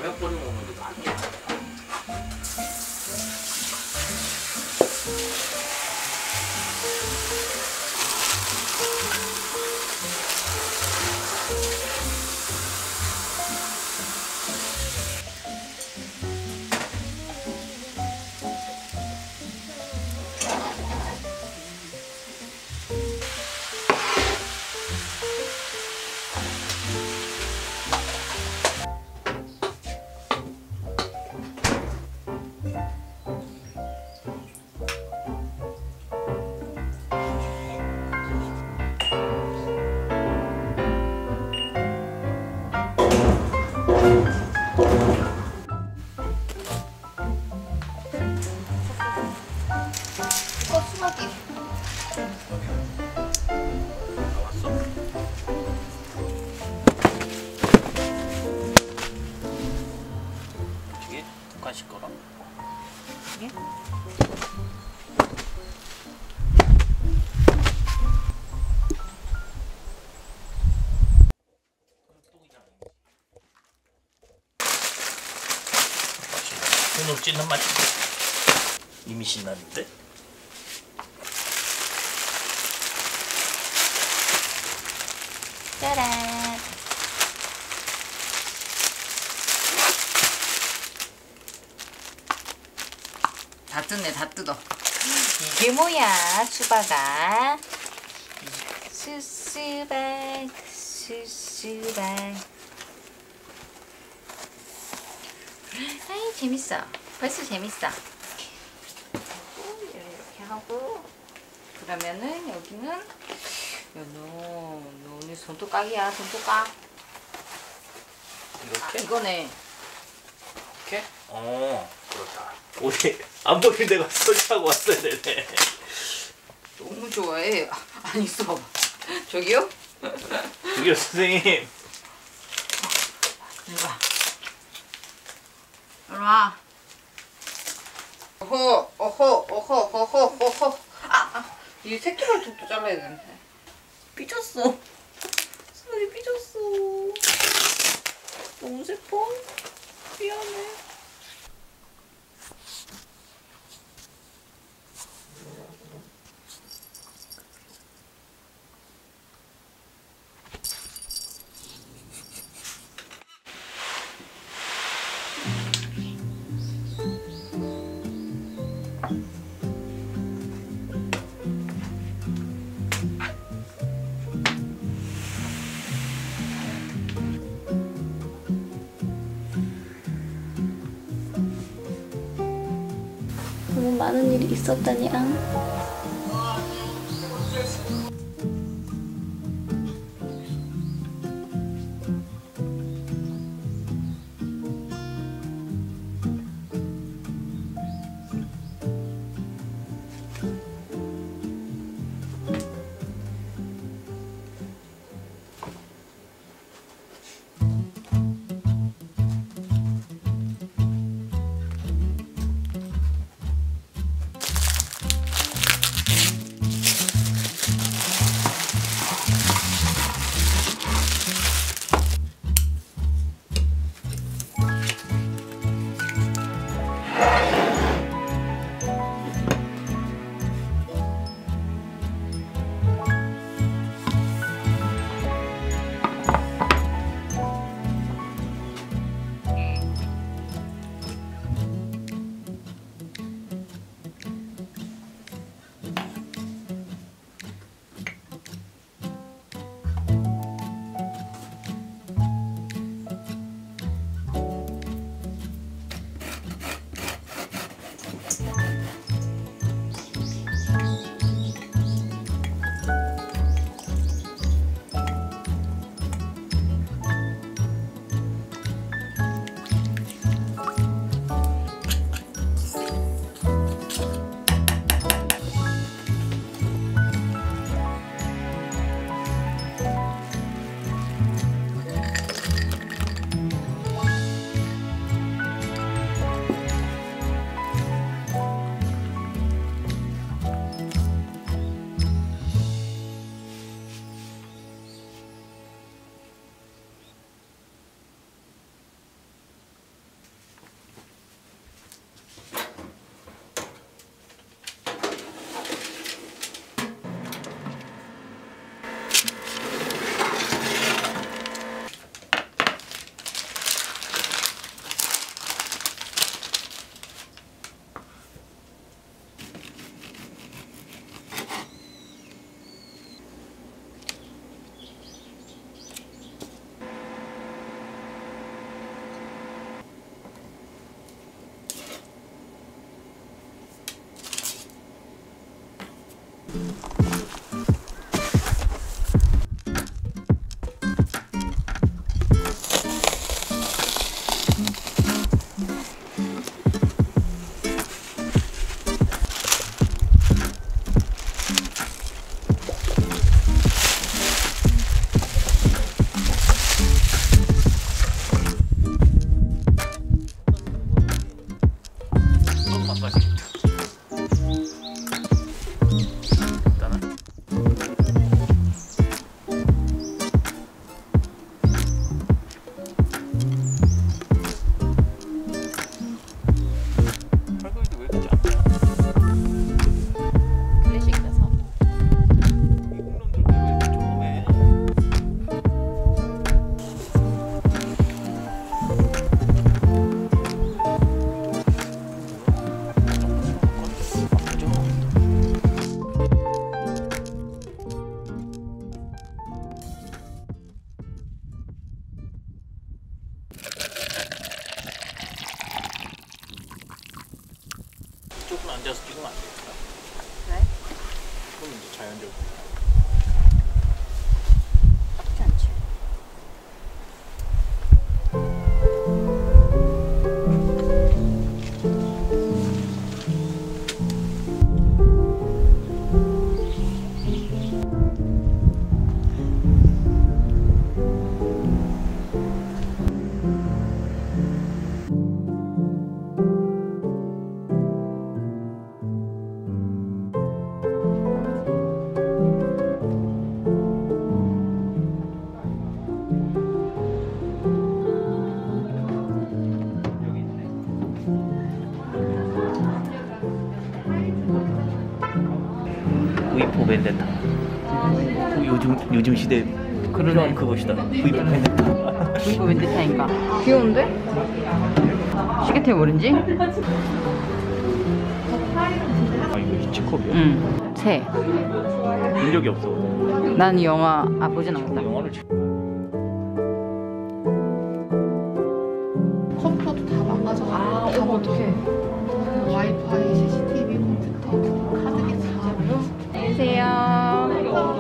라면 끓여 먹는 것도 아니야. 수박이 나왔어? 이게 북한식 거라? 예? 손으로 찢는 맛이 이미 신나는데? 짜란. 다 뜯네, 다 뜯어. 이게 뭐야, 수박아. 수수박, 수수박. 아이, 재밌어. 벌써 재밌어. 이렇게 하고. 그러면은 여기는 야, 너 오늘 손톱각이야, 손톱각. 이렇게? 아, 이거네. 이렇게? 그렇다. 우리 안 보이는 데가 설치하고 왔어야 되네. 너무 좋아해. 아니, 있어. 저기요? 저기요, 선생님. 이리 와. 이리 와. 어허. 이 새끼 발톱도 잘라야 되는데. 삐졌어. 손이 삐졌어. 너무 슬퍼. 미안해. 너무 많은 일이 있었다니 앙. 조금 앉아서 찍으면 안 될까? 왜? 그럼 이제 자연적으로. 나쁘지 않지. V4 벤데타. 요즘 시대 필요한 그것이다. V4 벤데타. 이거 웬데타인가? 귀여운데? 시계템 오렌지? 아 이거 히치콕이야? 응. 새. 본 적이 없어. 난 이 영화 보진 않았다. 영화를 컴퓨터도 다 망가져가지고 다 어떡해. 와이파이, CCTV, 컴퓨터, 카드 기술 다 안녕하세요.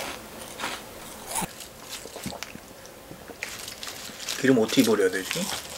기름 어떻게 버려야 되지?